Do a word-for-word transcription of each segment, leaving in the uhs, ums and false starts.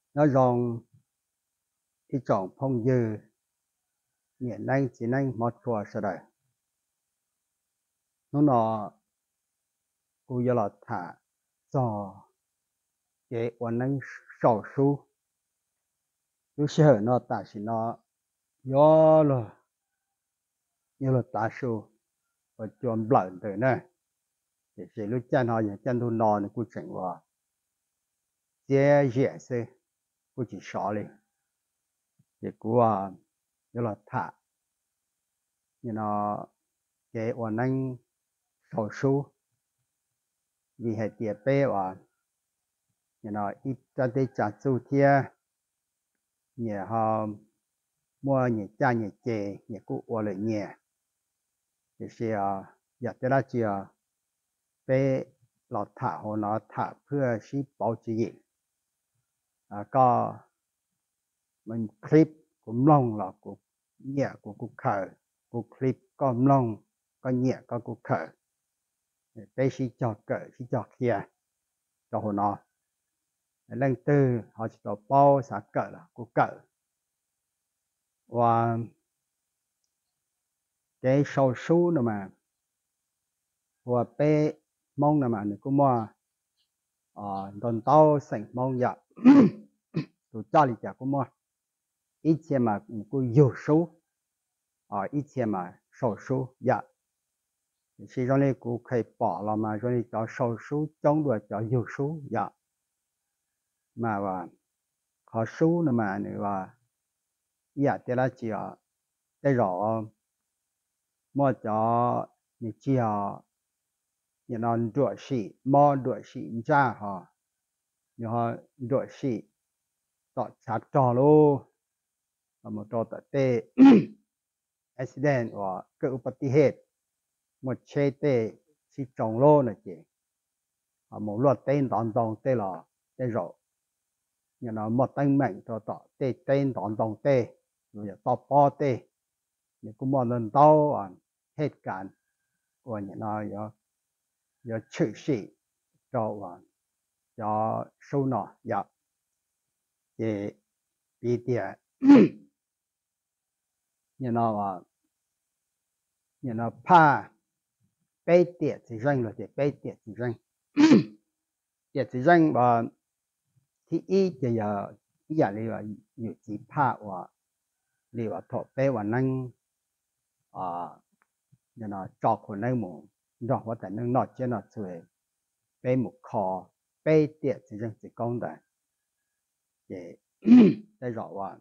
nó rong cái chọn phong dư nhẹ năng chỉ năng một chùa sợ đời nó nọกูจะหลอดถาจอเจวันนั้นสอสู้รู้เชื่อเนาะแต่สิเนาะย่อเลยย่อเลยตาสู้và chọn bận từ nè thì sẽ lúc chân họ những chân thu nọ nàyกูchỉnh vào chế dễ sẽกูchỉ sợ đi thìกูàย่อเลยถา you know chếวันนั้นสอสู้vì hệ tiệt béว่า you know ít cho tới chặt su thia nhẹ họ mua nhẹ cha nhẹ chè nhẹ cụ ở lại nhẹ thì sẽอยากจะได้เจียไปหลอดถ่าหัวหนอถ่าเพื่อชี้เป้าจีอ่าก็มันคลิปกุมลงหรอกกูเหยียกูกูเขยกูคลิปก็ลงก็เหยียก็กูเขยไปชี้จอดเกิดชี้จอดเคียจอหัวหนอเรื่องตื้อเขาจะต่อเป้าสาเกิดละกูเกิดว่า cái sầu su nữa mà và pe mong nữa mà nữa cũng mua ờ đòn tàu sành mong dạ tụi cha đi chả cũng mua ít钱mà cũng nhiều số ờ ít钱mà sầu su dạ thì cho nên cũng可以bỏ了mà cho nên cho sầu su trong được cho nhiều số dạ mà và họ su nữa mà nữa và dạ thế là chỉ ở đây rõ mua cho những chia những non đuổi sĩ mua đuổi sĩ ra họ những họ đuổi sĩต่อชาร์จจอโลเอามาต่อแต่เตะ accident ว่าเกิดอุบัติเหตุหมดเชเตะสิจงโลนะเจเอาหมดรถเต้นตอนตองเตะหล่อเตะรออย่างนั้นหมดตั้งแม่งต่อต่อเตะเต้นตอนตองเตะหรือต่อปอเตะเนี่ยกูมองเดินเต้าอ่ะเหตุการณ์ว่าอย่างนั้นอย่าอย่าชื่อสิจอว่าอย่าสู้หน่อยอย่าเจปีเดีย you know uh, you know pa bé tiệt thì răng rồi thì bé tiệt thì răng tiệt thì răng và thì ý thì giờ ý giờ li là nhiều chỉ pa và li là thọ bé và năng à you know chọc của năng mù rồi và tại năng nọ trên nọ xuôi bé một kho bé tiệt thì răng chỉ công đại để để rõ và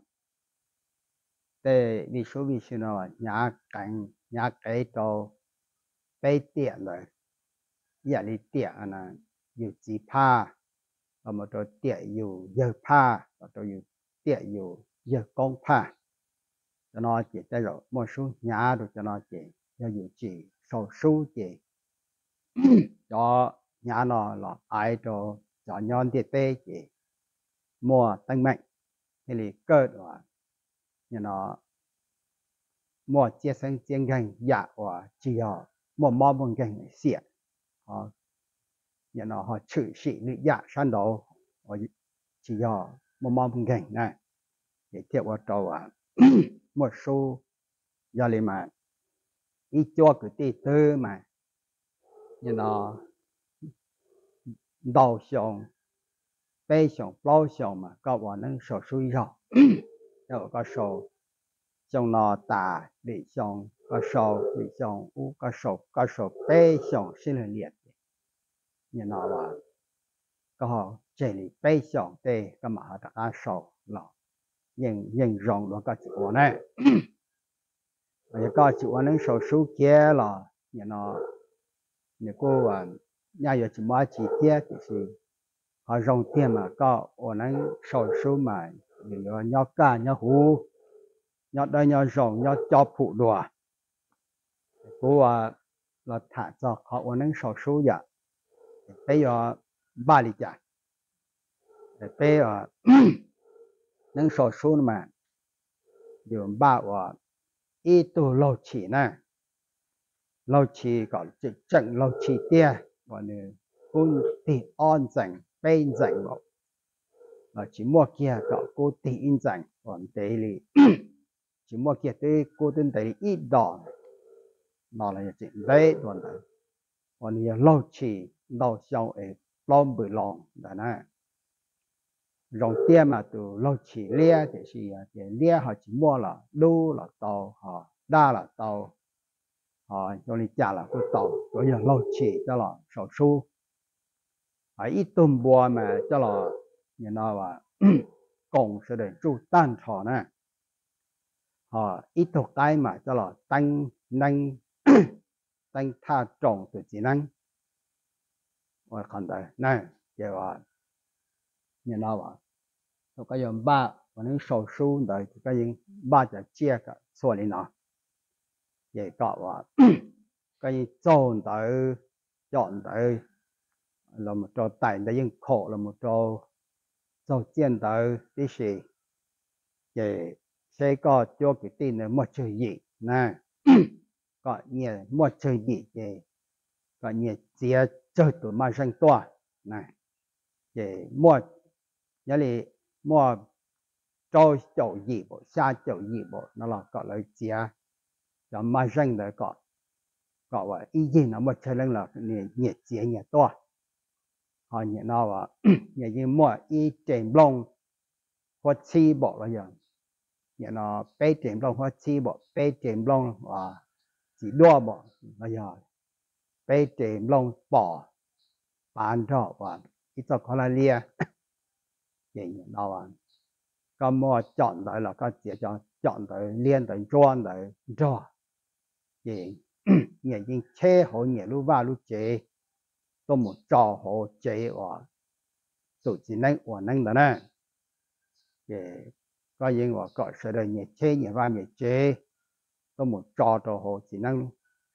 để vì số vì sao nào nhà cảnh nhà cái cho bé tiệt rồi giờ li tiệt là nhiều chỉ pa và một chỗ tiệt nhiều giờ pa và chỗ nhiều tiệt nhiều giờ công pa cho nó chỉ tới rồi một số nhà rồi cho nó chỉ cho nhiều chỉ số số chỉ cho nhà nó là ai cho cho nhon tiệt tê chỉ mua tăng mạnh thì là cơ đó như nó mua chia sang chiên gành dạ và chỉ ở mua mò bằng gành xịa họ như nó họ chửi sĩ nữ dạ san đồ họ chỉ ở mua mò bằng gành này để theo vào trâu à một số giờ này mà ít cho cái tê tư mà như nó đầu xong bé xong bao xong mà có vào năng số suy rồi rồi có số xong nó tà để xong có số để xong u có số có số bé xong xin là liệt như nó là có chỉ là bé xong tê cái mà ta có số là nhưng nhưng rộng nó có chịu này rồi có chịu năng số số kia là như nó như cô à nhà giờ chỉ mua chi tiết thì họ rong tiền mà có ở năng số số mà nhiều nhau cả nhau hú nhau đây nhau rong nhau cho phụ đùa cô à là thả cho họ ở năng số số vậy bây giờ ba lý giải bây giờ năng số số mà điều ba và ít tu lâu chỉ nè lâu chỉ có chỉ trận lâu chỉ tiền và nữa cũng thì on dành bên dành một là chỉ mua kia có cô tin rằng còn đây là chỉ mua kia tới cô tin đấy ít đòn nó là chuyện đấy còn đấy còn nhiều lâu chỉ lâu sau ấy lâu bự lòng đó nè rong tiền mà từ lâu chỉ lia thì gì thì lia họ chỉ mua là đô là tàu họ đa là tàu họ cho nên trả là cái tàu rồi giờ lâu chỉ cho là số số ở ít tôm bò mà cho là như nào mà cùng sẽ để chú tan thọ nè họ ít thuộc cái mà cho là tăng năng tăng tha trọng từ chỉ năng và còn đây này giờ là như nào mà tôi cái dùng ba và những số số đấy thì cái dùng baจะchia cả số này nó vậy có và cái chọn tới chọn tới là một trò tài đã dùng khổ là một trò trò chiến tới tí sĩ vậy sẽ có cho cái tin là một chơi gì nè có nhiều một chơi gì vậy có nhiều chia chơi tụi mà sinh toa nè vậy một nhớ là một trò chỗ gì bộ xa chỗ gì bộ nó là có lời chia cho mà sinh đấy có có vậy ý gì nó một chơi lên là nhiều nhiều chia nhiều toa họ nhận nó và nhà như mua ý trên lông hoặc chi bộ là gì nhận nó bé trên lông hoặc chi bộ bé trên lông và chỉ đua bộ là gì bé trên lông bỏ bán cho và ít cho con là lia vậy nhận nó và có mua chọn tới là có chỉ cho chọn tới liên tới tròn tới cho vậy nhà như chế hộ nhà lúc vào lúc chế tôi một trò hộ chế và tổ chức năng và năng đó nè để có những và có sự đời nhiệt chế nhiệt va nhiệt chế tôi một trò trò hộ chỉ năng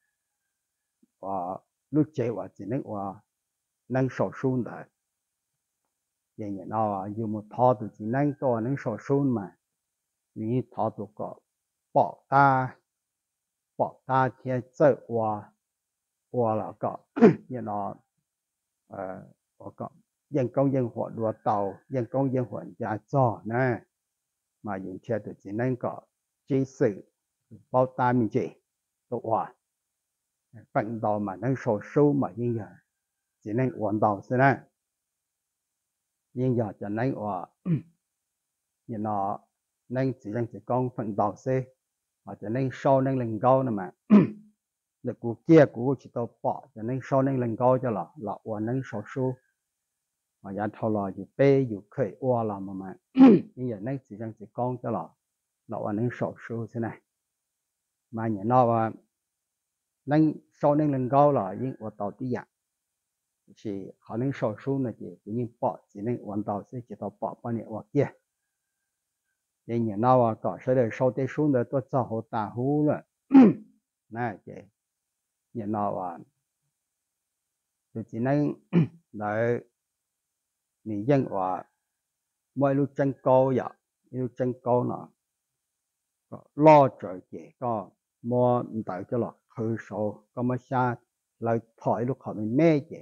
và lúc chế và chỉ năng và năng sổ sun đấy vậy như nào dùng một thọ từ chỉ năng tôi năng sổ sun mà như thọ từ có bỏ ta bỏ ta theo chế và và là có như nó ờ có dân công dân hoạt đua tàu dân công dân hoạt gia trò nè mà dùng theo từ chỉ năng có chỉ sự bao ta mình chỉ tổ hòa vận động mà năng số số mà như giờ chỉ năng vận động thế này nhưng giờ cho năng hòa như nó năng chỉ năng chỉ con vận động thế mà cho năng số năng lên cao nè mà được cuộc kia của chỉ tao bỏ cho năng số năng lên cao cho là là hoàn năng số số mà giờ thâu là dù bê dù khởi hòa làm mà mà nhưng giờ năng chỉ năng chỉ con cho là là hoàn năng số số thế này mà như nó mà năng số năng lên cao là những ở tàu tí dạng thì họ năng số số này thì tự nhiên bỏ chỉ năng hoàn tàu sẽ chỉ tàu bỏ bao nhiêu hoặc kia nhưng như nó mà có sẽ được số tế số nữa tôi cho họ tả hú rồi nè chị như nó mà thì chỉ năng đợi người dân và mỗi lúc chân câu vậy lúc chân câu nó lo trời chị có mua đợi cho là khử số có mà xa lại thổi lúc họ mình mê chị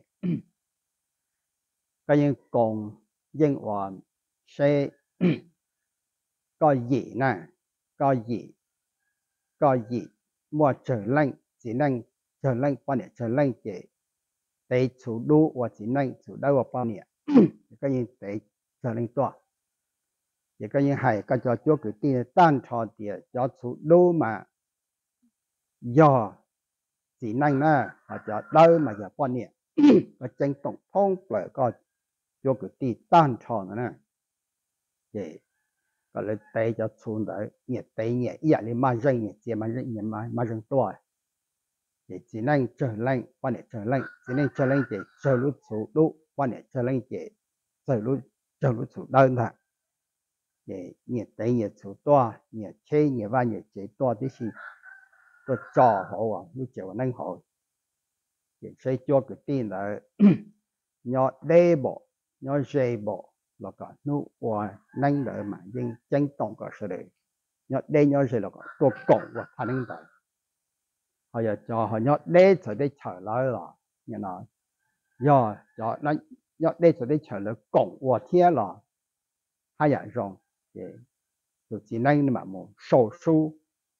cái những còn dân và sẽ có gì nè có gì có gì mua trở lạnh chỉ năng trở lạnh bao nhiêu trở lạnh chị để chủ đô và chỉ năng chủ đô và bao nhiêu cái những để trở lạnh to thì cái những hay cái cho chỗ cái tiền tan trò tiền cho chủ đô mà do chỉ năng nè họ cho đâu mà giờ bao nhiêu cái tranh tổng thông lại có chỗ cái tiền tan trò nữa nè vậy cái là để cho xuống đấy nhiệt tế nhiệt ý là mà rừng nhiệt chế mà rừng nhiệt mà mà rừng to để chỉ năng trở lạnh bao nhiêu trở lạnh chỉ năng trở lạnh để trở lúc chủ đô bao nhiêu trở lạnh để trở lúc trở lúc chủ đơn thôi để nhiệt tế nhiệt chủ to nhiệt chế nhiệt và nhiệt chế to thì gì tôi cho họ à lúc chiều năng họ để sẽ cho cái tiền là nhỏ đê bộ nhỏ dây bộ là cả nu và năng đợi mà nhưng tranh tổng cả sự đấy nhỏ đê nhỏ dây là cả tôi cộng và thành năng đợi họ giờ cho họ nhỏ đê trở đi trở lại là như nào giờ cho nó nhỏ đê trở đi trở lại cộng và thiên là hai dạng rong để tụi chỉ nên mà một số số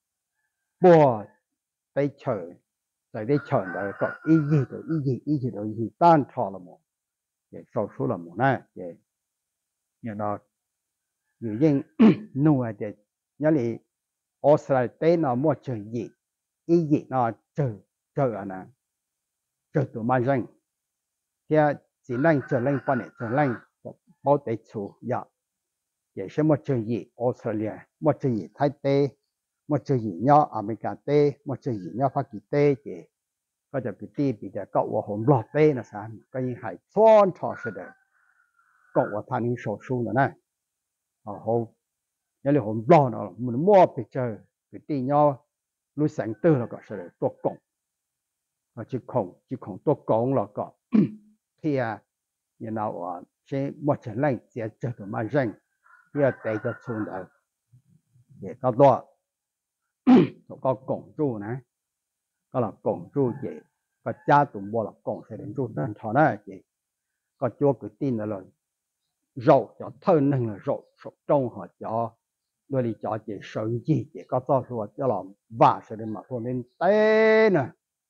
bùa tay chờ tại đây chờ là có ý gì rồi ý gì ý gì rồi ý tan thọ là một để số số là một này để như nó như những nuôi để nhớ là Australia nó mua chờ gì ý gì nó chờ chờ anh à chờ tụi mai răng thì chỉ nên chờ lên quan hệ chờ lên bảo tế chủ ya也是么这一 Australia 么这一台北么这一鸟 America 的么这一鸟法国的嘅，ก็จะไปตีไปแต่ก็ว่าผมรอดเต้นะสันก็ยังหายซ้อนทอเสด็จก็ว่าท่านนี้โซชูนะนะอ๋อเขาเนี่ยเลยผมรอดเนาะมันมั่วไปเจอไปตีเนาะรู้แสงเตอร์แล้วก็เสด็จตัวกงก็จิคงจิคงตัวกงแล้วก็เทียเนี่ยเราว่าใช้มั่วเฉลยเสียเจอตัวมาเร่งเพื่อแต่จะชนเอาเดี๋ยวก็ตัวก็กงจู้นะ ก็là cổng ru chị có cha tụm bò là cổng sẽ đến ru nên thọ này chị có chúa cứ tin là rồi rậu cho thân nên là rậu sụp trong họ cho đôi đi cho chị sợ gì chị có to rồi cho làm và sẽ đến mà thôi nên té nè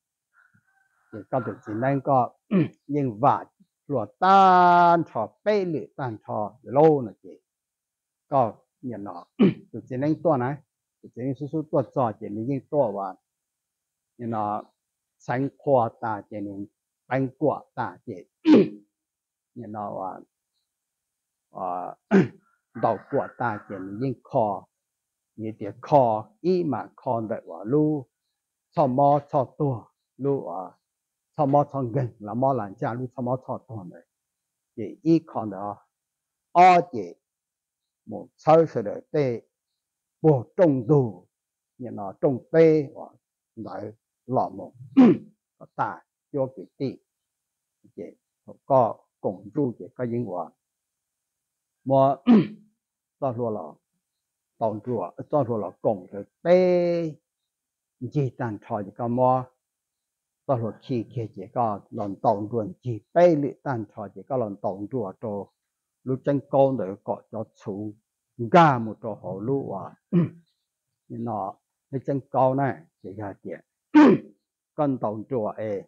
chị có được gì nên có nhưng và rồi tan thọ bê lệ tan thọ lâu nè chị có nhận nó được gì nên to này được gì nên số số to cho chị mình nhưng to và you know 三扩大这年半过大这 you know 啊啊到过大这年因靠你的靠一嘛靠的话路超毛超多路啊超毛超gần là毛兰家路超毛超多的也一靠的二这một sáu十的对不中度 you know 中杯啊来 lọ một ta cho cái tị chế có cùng chu chế có những quả mà ta rồi là tàu chùa ta rồi là cùng cái bê chỉ tàn thọ cái mà ta rồi khi khi chế có lần tàu chùa chỉ bê lệ tàn thọ chế có lần tàu chùa cho lúc chân con để có cho chủ ga một trò hồ lúc à nó cái chân con này chế ra chế con tàu chùa ấy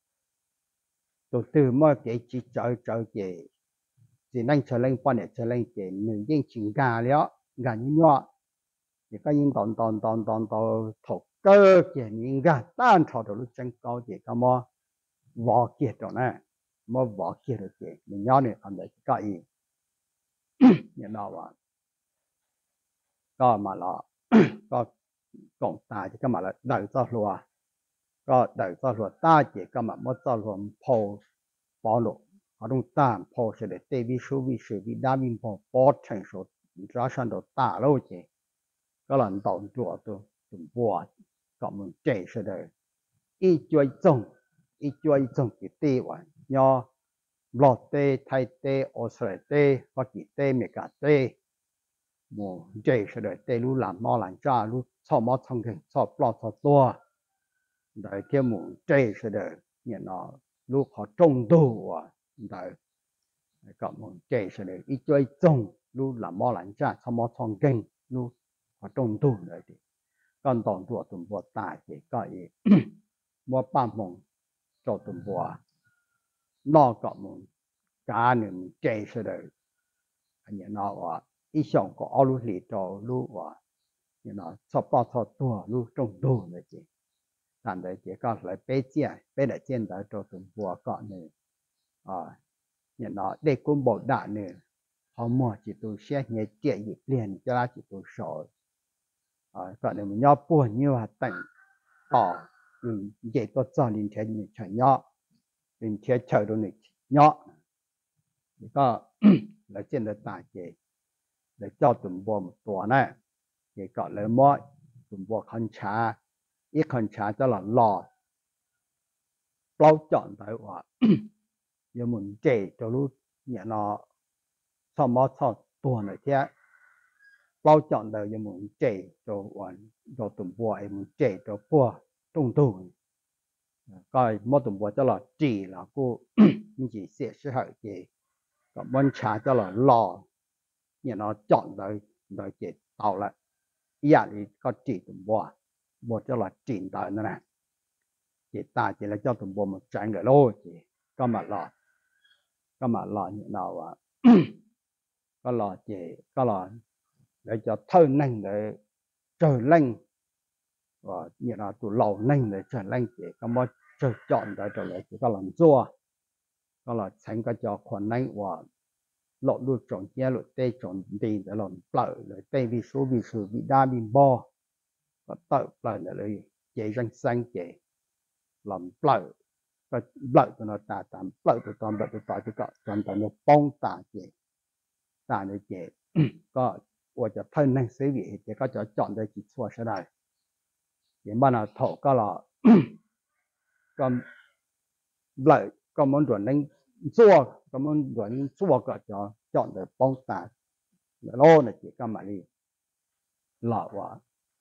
từ từ mà cái chỉ chơi chơi cái chỉ nên chơi lên quan hệ chơi lên cái nữ nhân chính gà了gà như nhỏ thì có những tòn tòn tòn tòn tòn thuộc cơ cái những gà tan thọ được lúc chân cao cái cái mà võ kia rồi nè mà võ kia rồi cái mình nhỏ này anh đấy cái gì như nào à có mà là có cộng tài thì cái mà là đại cho luônก็ได้ก็รวดตาเจก็มามั่วรวมพอปอลเขาต้องตามพอเสด็จเตวิชูวิชูวิดามินพอปอดแทงสุดราชันตัวตาโลเจก็หลังต่อตัวตัวจุ่มบัวก็มันเจเสด็จอีช่วยจงอีช่วยจงกิเตวันยอหลอดเตไทยเตออสเตรเตปากีเตเมกาเตโมเจเสด็จเตรู้หลานมอหลานจ้ารู้ชอบมอทองเก่งชอบปลอดตัวđại kia muốn chơi sẽ được nhận nó lúc họ trông đồ à đại các muốn chơi sẽ được ít chơi trông lúc làm mò lạnh cha sao mò thong kinh lúc họ trông đồ đấy thì con tòn tuổi tụm bùa tài thì có gì mua ba mông cho tụm bùa nó các muốn cả nên chơi sẽ được nhận nó à ít xong có lúc lì cho lúc à nhận nó sao bao sao tuổi lúc trông đồ đấy chứ但係這個嚟比較，比嚟見到做同波個呢，啊，然後你cũng bảo đảm呢，họ mua chỉ tu xe nhẹ chạy nhịp liền cho là chỉ tu sỏi, à, còn nếu mình nhớ buồn như là tỉnh, à, mình dễ có cho linh thiệt mình chờ nhớ, linh thiệt chờ đồ này nhớ, có là trên đời tài chế, để cho tụm bò một tuổi này, để gọi là mọi tụm bò khăn trà ít con trả cho là lò bao chọn tớiว่า giờ muốn chế cho lúc nhà nó sau đó sau tuần này thế bao chọn tới giờ muốn chế cho hoàn cho tụm bùa em muốn chế cho bùa trung tu coi mỗi tụm bùa cho là chỉ là cô như chỉ sẽ sẽ hỏi chế còn muốn trả cho là lò nhà nó chọn đời đời chế tàu lại giờ thì có chỉ tụm bò bò cho là chỉ đời nữa nè chế ta chỉ là cho tụm bò một trái người lô chế có mà lọ có mà lọ như nào à có lọ chế có lọ để cho thơ nành để trời lành và như là tụ lầu nành để trời lành chế có mà trời chọn đời trời lại chỉ có làm chua có là thành cái cho khoản nành và lọ đuôi tròn chia lọ tê tròn đi để làm lợi để tê vi số vi số vi đa vi bo và tự lợi để lấy chế răng xanh chế làm lợi và lợi cho nó ta tạm lợi cho toàn lợi cho toàn cho cả toàn toàn nó bông ta chế ta để chế có và cho thân năng sử vị thì có cho chọn để chỉ xua sẽ đây thì mà nó thổ có là còn lợi có muốn chuẩn năng xua có muốn chuẩn xua có cho chọn để bông ta lô này chỉ có mà đi lọ quá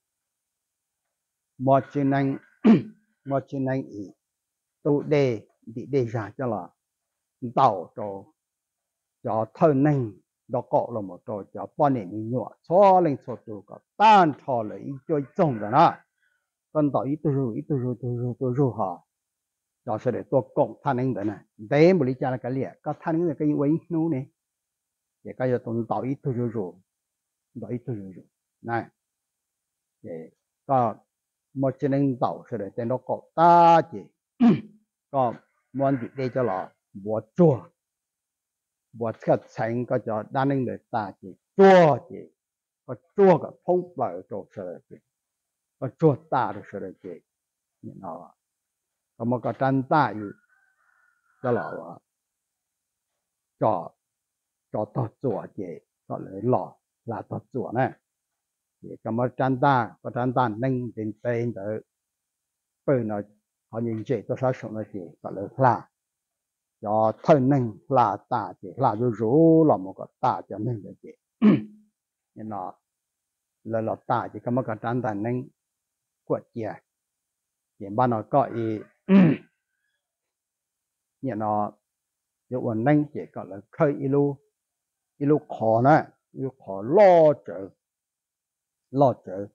một chân năng một chân năng ý tu đề bị đề ra cho là tàu cho cho thân năng đó có là một trò cho bao nhiêu nhỏ số lên số tu có tan thọ lấy chơi trồng rồi đó con tàu ít tu ít tu tu tu tu tu họ cho sẽ để tôi cộng thân năng đấy này đấy một lý do là cái liệt có thân năng là cái quấy nô này để cái giờ tôi tàu ít tu tu tu tàu ít tu tu này để có một chân năng tàu sẽ để tên nó có ta chỉ có muốn bị đây cho là bùa chua bùa thiết thành có cho đa năng để ta chỉ chua chỉ có chua cái phong lợi cho sự chỉ có chua ta được sự chỉ như nào có một cái chân ta gì cho là cho cho thật chua chỉ có lấy lọ là thật chua này thì có một chân ta có chân ta năng đến tên tới bây nó họ nhìn chỉ tôi sẽ sống là chỉ có lấy là cho thân năng là ta chỉ là rú rú là một cái ta cho nên là chỉ nên là là là ta chỉ có một cái trán tàn năng của chia chỉ ban nó có ý nên nó有個năng chỉ có là khơi ilu ilu khó nè ilu khó lo trở lo trở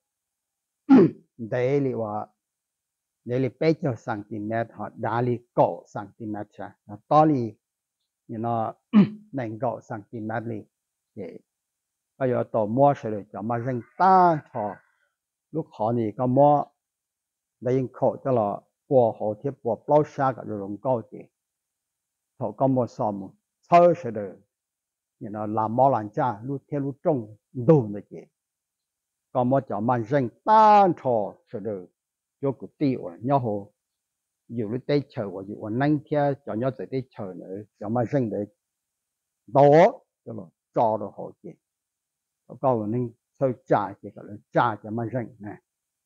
để liว่าđể li bảy cho cm họ đã li cổ cm cha nó to li nó nành cổ cm li để bây giờ tổ mua sẽ được cho mà răng ta thọ lúc họ này có mua lấy khổ cho là qua họ thiết qua bao xa cả rồi cao chỉ thọ có mua xóm chơi sẽ được nó làm món làm cha lúc theo lúc trông đủ nữa chỉ có mua cho mà răng ta thọ sẽ được cho cái tiêu nhau hồ dù lúc tết chờ và dù năng theo cho nhau tới tết chờ nữa cho mà răng để đó cho là cho được họ chỉ có nên thôi trả chỉ gọi là trả cho mà răng này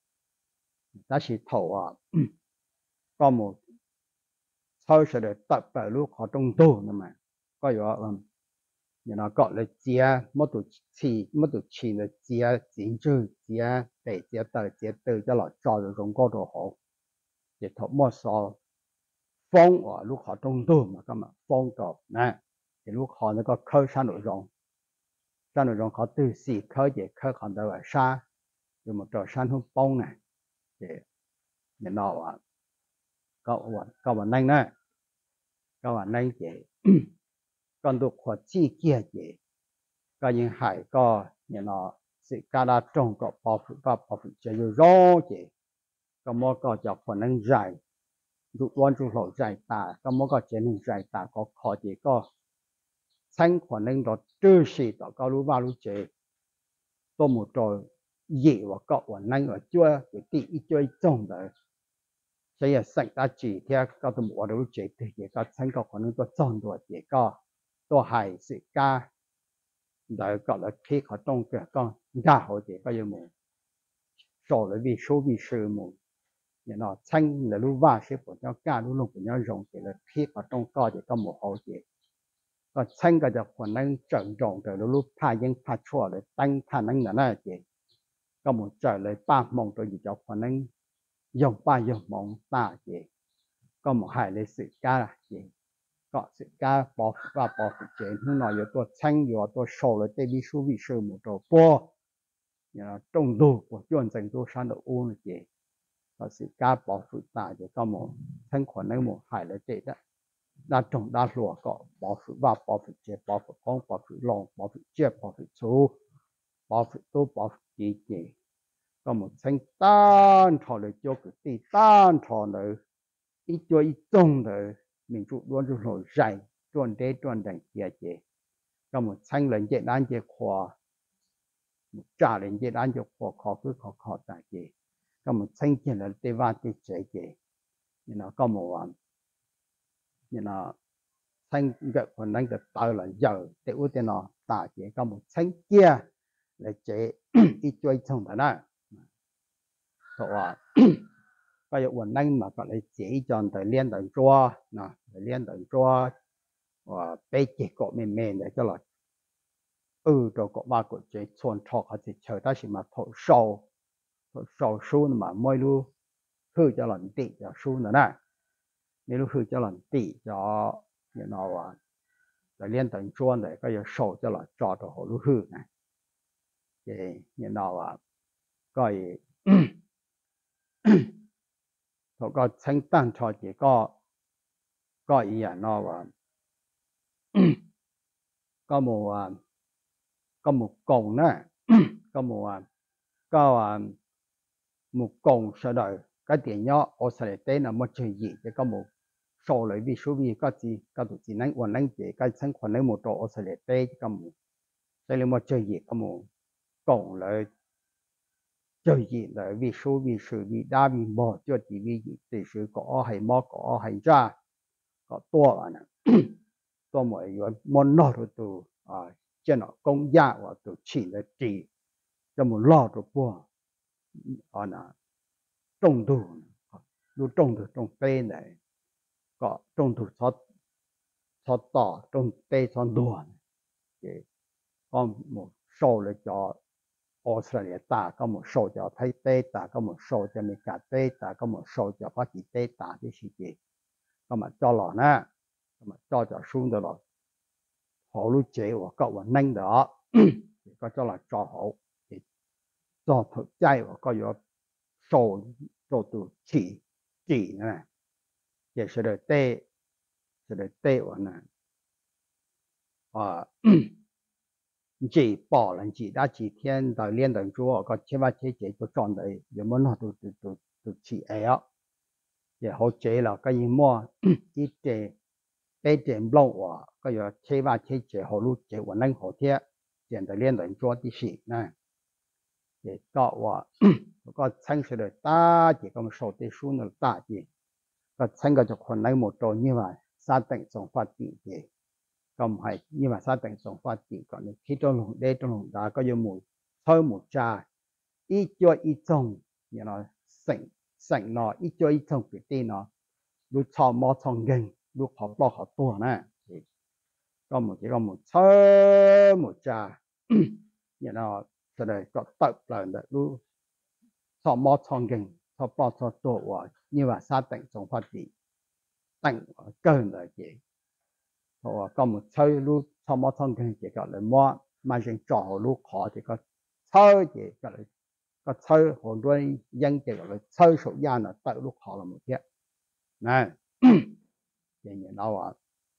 ta chỉ thầu à có một thôi sẽ để tập vào lúc họ trong tu nữa mà có gì đó như nó gọi là chia mất tổ chỉ mất tổ chỉ là chia chính trị chia để chia tờ chia từ cho họ cho được trong cao độ họ để thọ mất so phong ở lúc họ trong tu mà các bạn phong trọ nè thì lúc họ nó có khơi sang nội dung sang nội dung họ từ xì khơi để khơi còn đâu ở xa rồi một trò san không phong này để để nó à cậu cậu bạn nhanh nè cậu bạn nhanh để còn được họ chi kia để có những hải có như nó sự ca đa trong có bảo phụ và bảo phụ chơi rõ để có một có cho phần năng giải dụ quan trung lộ giải tả có một có chế năng giải tả có khó chỉ có thanh phần năng đó trừ sĩ đó có lúc ba lúc chế tôi một trò gì và có phần năng ở chưa để tỷ ít chơi trong đó sẽ là sạch ta chỉ theo có tôi một lúc chế thì chỉ có thanh có phần năng tôi trong đó chỉ có tôi hay sự ca đại có là khi họ trong cái con ra họ chỉ có yêu muốn rồi là vì số vì sự muốn nhà nó thanh là lúc va sẽ của nhau ca lúc lúc của nhau rộng thì là khi họ trong co thì có một họ chỉ còn thanh cái được phần năng trần rộng từ lúc thay những thay chua để tăng thay năng là nó chỉ có một trời lại ba mong tôi chỉ cho phần năng dùng ba dùng mong ta chỉ có một hai lịch sử ca là chỉ có sự cá bỏ và bỏ phụ chế nó nói yếu tố xanh yếu tố sầu là tê vi su vi sư một đồ po nhà trong đồ của chuyên dành đồ sản đồ u là chế có sự cá bỏ phụ ta thì có một thanh khoản này một hải là chế đó đa trồng đa lúa có bỏ phụ và bỏ phụ chế bỏ phụ con bỏ phụ lòng bỏ phụ chế bỏ phụ số bỏ phụ tô bỏ phụ chế chế có một thanh tan thọเลยcho cái tì tan thọเลยít cho ít trôngเลยmình chụp luôn rồi nổi dày chuẩn đế chuẩn đẳng kia chế có một thanh lên chế đan chế khoa một trả lên chế đan chế khoa khó cứ khó khó tại chế có một thanh chế là tê va tê chế chế như nó có một như nó thanh cái phần năng cái tao là giờ để ưu tiên nó tại chế có một thanh kia là chế ít cho ít trông đó nè thôi bây giờวันนั้นmà có lấy chỉ cho tới liên tới chua nè liên tới chua và bé chỉ có mình mình để cho là ừ rồi có ba cái chỉ chuẩn thọ hay chỉ chờ ta chỉ mà thọ sâu thọ sâu su mà mỗi lúc hư cho lần tị cho su nữa nè nếu lúc hư cho lần tị cho như nào à tới liên tới chua để có giờ sâu cho là cho cho họ lúc hư này thì như nào à coiเขาก็เช่นตั้งชอจีก็ก็อีอย่างนอว่าก็มัวก็มุกงนะก็มัวก็มุกงเสด็จก็เดี๋ยวเนาะออสเตรเลียน่ะมันจะยิ่งจะก็มุกโซ่เลยวิสุวิก็จีก็ตัวจีนั้นวันนั้นเจก็เช่นคนในหมู่ตัวออสเตรเลียก็มุกแต่เลยมันจะยิ่งก็มุกงเลยchơi gì là vì số vì sự vì đa vì bỏ cho chỉ vì thì sự có hay mò có hay ra có to à nè to mọi người món nọ rồi tụ à trên nó công gia và tụ chỉ là chỉ cho một lọ rồi bỏ à nè trồng thủ lúc trồng thủ trồng tê này có trồng thủ sót sót tỏ trồng tê sót đùa thì có một số là cho Australia ta có một số cho Thái Tây ta có một số cho Mỹ Cả Tây ta có một số cho Hoa Kỳ Tây ta thì gì gì có mà cho lọ nè có mà cho cho xuống đó lọ họ lúc chế và có và nâng đó thì có cho là cho họ thì cho thực chạy và có yếu số cho từ chỉ chỉ nè để sẽ được tê sẽ được tê và nè à chỉ bỏ là chỉ đã chỉ thiên đời liên đời chúa có chế ba chế chế cho chọn đấy giờ muốn họ tụ tụ tụ tụ chỉ ấy á giờ họ chế là cái gì mua ít chế bé chế lâu à cái giờ chế ba chế chế họ lúc chếวันนั้นhọ thiết tiền đời liên đời chúa thì xí nè giờ có à có thanh sự đời ta chỉ có một số tiền số nữa ta chỉ có thanh cái choคนนั้นmột trò như vậy sa tịnh sống phát triển gì không hay nhưng mà sao tình sống phát triển còn khi trong lòng đây trong lòng đã có dùng một thôi một trà ít cho ít trong như nó sành sành nó ít cho ít trong cái tên nó lúc cho mò trong gần lúc họ to họ to nè thì có một cái có một thôi một trà như nó cho đây có tập lại được lúc cho mò trong gần cho to cho to và như mà sao tình sống phát triển tăng cơn là gì họ có một chơi lúc sau mỗi tháng cái chỉ có là mua mà chuyện trò lúc họ thì có chơi chỉ có là có chơi họ đôi dân chỉ có là chơi số gian là tự lúc họ là một chuyện này vậy như nào à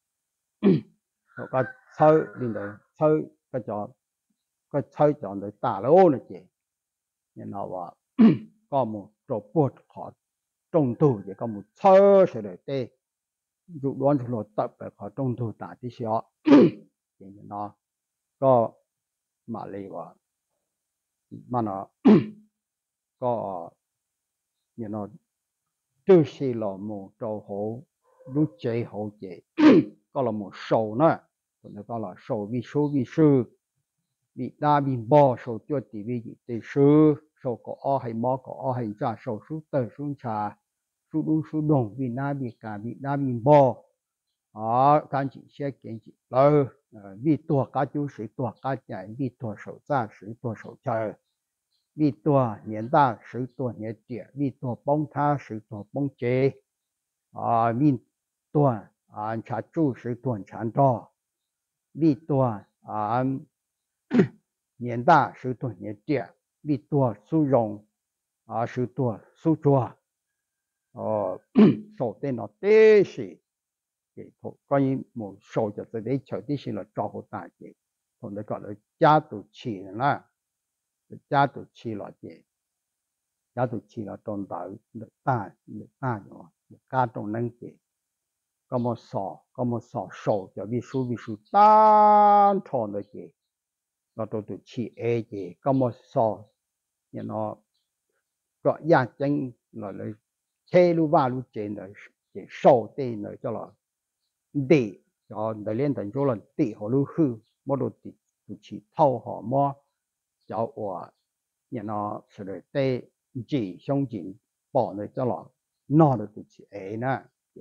họ có chơi đi rồi chơi cái trò cái chơi trò để tả lỗ này chị như nào à có một trò bột họ trồng tủ chỉ có một chơi sẽ để tê dụ đoán cho lột tập ở khỏi trong thủ tả tí xíu thì nó có mà lì vào mà nó có như nó tư xì lò một trâu hổ lúc chế hổ chế có là một sầu nữa còn nó có là sầu vi số vi sư bị đa bị bò sầu cho tỷ vi tỷ sư sầu có o hay mò có o hay cha sầu số tờ số trà số đúng số đồng vì na bị cả bị na bị bò ở các chị sẽ kiến chị lơ vì tua cá chú sĩ tua cá chạy vì tua sầu ra sĩ tua sầu chơi vì tua niên đa sĩ tua niên trẻ vì tua bông tha sĩ tua bông chế à vì tua 啊，查注是短长多，力多啊，年大是短年点，力多速用啊是多速做，哦，手电脑这些，给头关于某手就这里求的是了照顾大姐，同那个了家族钱啦，家族钱了姐，家族钱了东大大大哟，家中能给。có một sọ có một sọ sổ cho vi số vi số tan tròn được gì nó tôi tự chỉ e gì có một sọ nhà nó có gia chân là lấy chế lu ba lu trên là để sổ tên là cho là để cho để lên thành chỗ là để họ lu hư một đồ tự tự chỉ thâu họ mua cho ở nhà nó sẽ để tê chỉ xong chỉ bỏ này cho là nó được tự chỉ e nè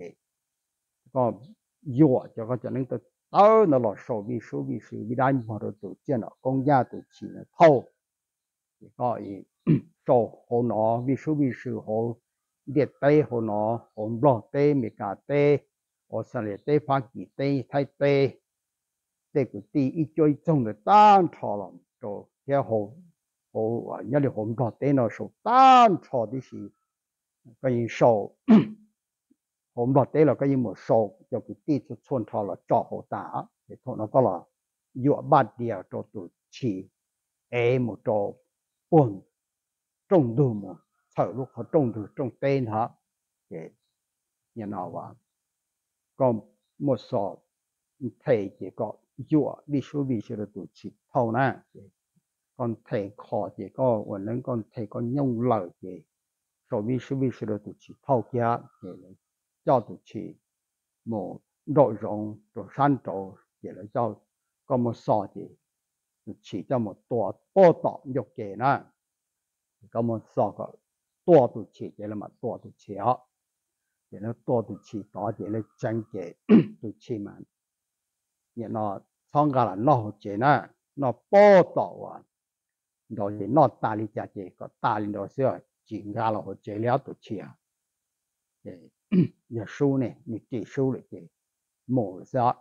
có dọa cho có cho nên tôi tao nó là số vi số vi số vi đánh vào rồi tổ chức nó công gia tổ chức nó thâu thì có ý số hồ nó vi số vi số hồ điện tê hồ nó hồ bò tê mì cà tê hồ sản liệt tê phá kỳ tê thay tê tê của tê ít chơi trong được tan thọ lắm rồi cái hồ hồ nhớ được hồ bò tê nó số tan thọ đi xí cái sốผมบอกได้เราก็ยังหมดโศกจะกิตีจุดชนทอเราจ่อหัวตาเดี๋ยวทนเราก็เราอยู่บ้านเดียวตัวตัวชีเอหมดตัวปุ่นจงดูมั้งเฉลูกเขาจงดูจงเต้นฮะเดี๋ยวเนี่ยนาว่าก็หมดสอบเทเกี่ยวกับอยู่วิชุวิชุตัวชีเท่านั้นก่อนเทคอเกี่ยวก็วันนั้นก่อนเทก็ยุ่งเลยเกี่ยวสอบวิชุวิชุตัวชีเท่าแก่เกี่ยว叫做去某肉容做山州，也来叫咁么少的，去这么多报道肉嘅呢，咁么少个多都去嘅啦嘛，多都去啊，也来多都去多嘅来真嘅都去嘛，也那参加了那嘅呢，那报道啊，那也那大理家嘅个大理老师啊，参加了好这了都去啊，诶。nhà số này như chỉ số lại chỉ một giờ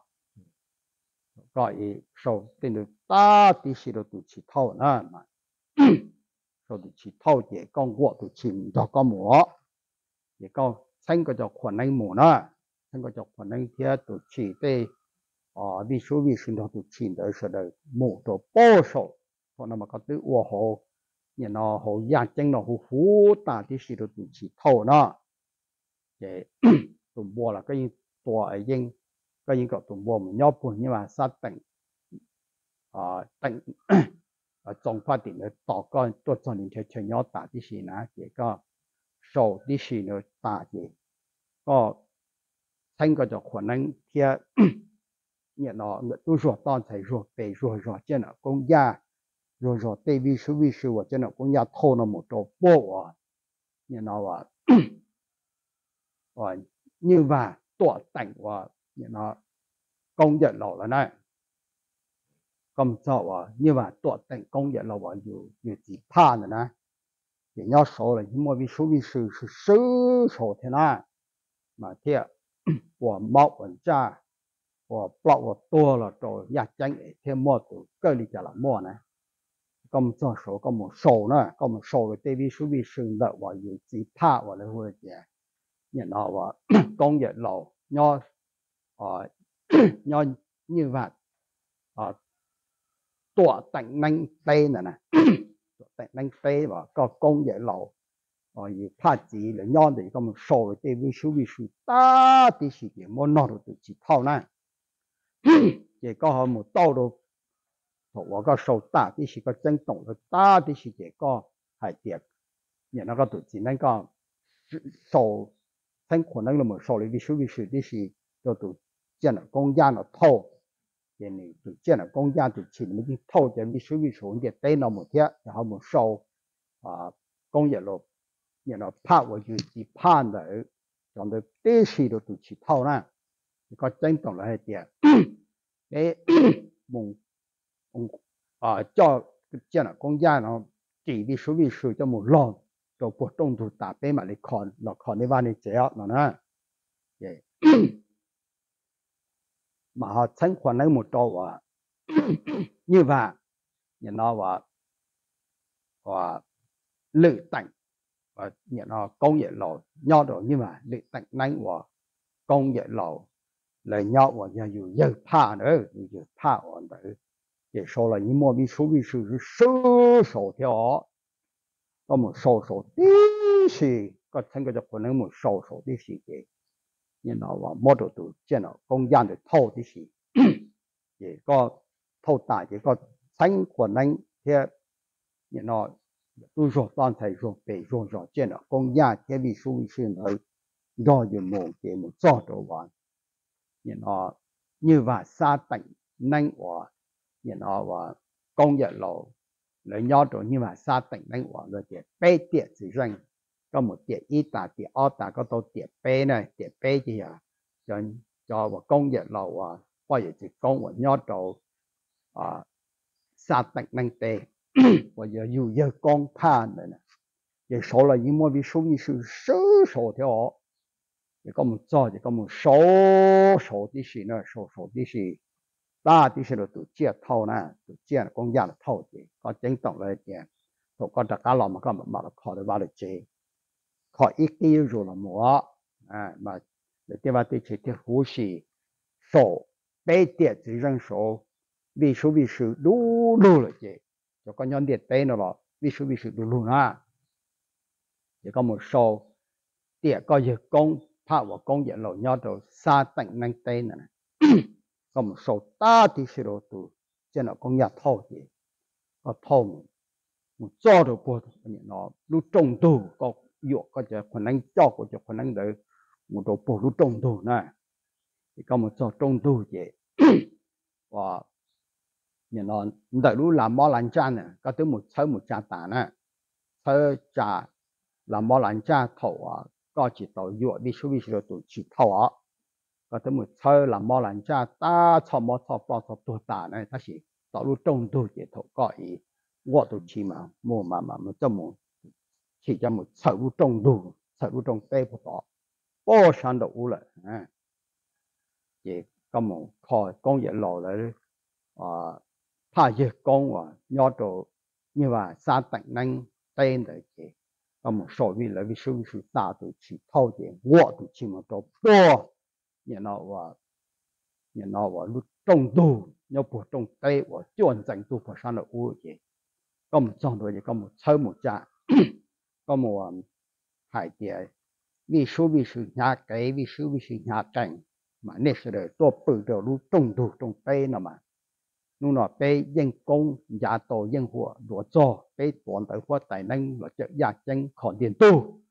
gọi số tên được ta thì sẽ được chỉ thâu nữa mà số được chỉ thâu chỉ con quạ được chỉ cho con mỏ chỉ con sinh cái cho khoản anh mỏ nữa sinh cái cho khoản anh kia được chỉ để ở vì số vì sinh được chỉ để sẽ được một cho bao số còn nó mà có tự ua hồ nhà nó hồ gia chân nó hồ phú ta thì sẽ được chỉ thâu nữa để tụm bò là cáiตัวไอ้ยิงก็ยิงกับตุ่มบวมย่อปุ่นนี่ว่าซัดแต่งอ่าแต่งจงฟ้าติดเลยต่อก็ตัวจอนินเทชย่อตาที่สีนะเกี่ยก็โซที่สีเนื้อตาเกี่ยก็ทั้งก็จะขวัญนั้นเทียเนี่ยเนาะตัวรัวตอนใส่รัวไปรัวรัวเจ้าเนาะกงยารัวรัวเตวิสุวิสุว่าเจ้าเนาะกงยาโทนหมดตัวโป้ว่ะเนี่ยเนาะว่าว่าnhư và tọa cảnh của nó công nhận lẩu là này cầm sọ như và tọa cảnh công nhận lẩu ở nhiều nhiều chỉ pha nữa nè thì nhau số là nhưng mà vì số vì sự sự sự số thế nào mà thiệt của mạo vận cha của bảo của tua là rồi nhà tranh thêm một tổ cơ lý trả là mua này cầm sọ số có một số nữa có một số là tại vì số vì sự lợi và nhiều chỉ pha và là hơi gì nhận họ và công nhận lẩu nho ở nho như vậy ở tọa tạnh năng tê này nè tạnh năng tê và có công nhận lẩu ở như phát chỉ là nho thì có một số tê vi số vi số ta thì chỉ để muốn nó được chỉ thao này chỉ có họ một tàu đồ và có số ta thì chỉ có chân tổng là ta thì chỉ để có hải tiệp nhận nó có tụi chỉ nên có sốทั้งคนนั้นเราเหมือนโซลิวิสุวิสุที่สิตัวตัวเจ้าหน้ากงยานเราท่อเดี๋ยวนี้ตัวเจ้าหน้ากงยานตัวชินมันที่ท่อจะวิสุวิสุเดี๋ยวเต้นเราหมดเทียแล้วเขาหมดโซอ่ากงยานเราเนี่ยเราพาว่าอยู่ที่ผ่านเลยจนตัวเต้สิเราตัวชิท่อนะก็เจ้าต้องเราให้เดียเอ๊ะมุงอ่าเจ้าเจ้าหน้ากงยานเราจีวิสุวิสุจะหมดลองตัวปวดตรงถูกตาเป้มาเลยคอนหลอกคอนในวันในเจ้าเนาะนะเย่ mà họ chẳng quan năng một trâu và như vậy nhận nó và và lự tạnh và nhận nó công nghệ lầu nhau rồi nhưng mà lự tạnh năng và công nghệ lầu lời nhau và giờ dù giờ pha nữa giờ pha ổn đấy để sau là những món bị số bị số số số theo có một số số tí xì có thành cái cho nên một số số tí xì cái nhưng nó và model tụ trên nó công gian được thâu tí xì để có thâu tài để có thành của năng theo nhưng nó tôi rồi toàn thầy rồi bị rồi rồi trên nó công gian cái bị số bị số nó do dùng một cái một số đồ vào nhưng nó như vậy xa tận năng của nhưng nó và công nhận lầu lấy nhau rồi nhưng mà xa tận năng của rồi thì bê tiệt chỉ rằng có một tiệt ít ta tiệt ở ta có tổ tiệt bê này tiệt bê gì à cho cho và công nhận lầu à bao giờ chỉ công và nhau rồi à xa tận năng tệ và giờ dù giờ con phan này nè giờ số là những mối ví dụ như sự số số theo thì có một chỗ thì có một số số tí xí nữa số số tí xí ta tí xí là tụi chia thâu nè tụi chia là công gia là thâu thì có chính tổng là tiền tụi con đặc cá lòng mà có mà là khó để vào được chế khó ít tí rồi là mua à mà để tiếp vào tí chế thì hú xí số bê tiệt chỉ rằng số ví dụ ví dụ đủ đủ là chế cho con nhân điện bê nó là ví dụ ví dụ đủ đủ nè thì có một số tiệt có dự công phá và công nhận lầu nhau rồi xa tận năng tên này có một số ta thì sẽ đồ tụ trên nó công nhận thâu thì có thâu một một cho đồ bột nó lúc trồng tụ có dụ có thể khả năng cho có thể khả năng đấy một đồ bột lúc trồng tụ này thì có một số trồng tụ thì và nhìn nó đợi lúc làm món làm cha này có tới một chơi một cha tả này chơi cha làm món làm cha thầu à có chỉ tàu dụ đi xuống đi xuống tụ chỉ thầu á có tới một chơi làm món làm cha ta cho món cho bao cho tụ tả này ta chỉ tàu lúc trồng tụ thì thầu có ý vợ tụ chỉ mà mua mà mà mà cho một chỉ cho một chơi lúc trồng tụ chơi lúc trồng tê của tàu bao sản đủ rồi à thì có một khỏi công việc lò lại à phá diệt công và nhau đồ như vậy xa tận năng tên đấy thì có một số vị là vì sự sự ta tụ chỉ thâu tiền vợ tụ chỉ mà đồ bao như nó và như nó và lúc trồng tụ nhau bộ trồng tê và chuyển thành tụ của sản đủ thì có một trong đó thì có một chơi một cha có một hải địa vì số vì sự nhà cái vì số vì sự nhà cảnh mà nên sẽ được tôi bự đầu lúc trồng tụ trồng tê nào mà lúc nào bé dân công nhà tổ dân hộ đổ cho bé toàn tới qua tài năng và trợ gia chân khỏi tiền tu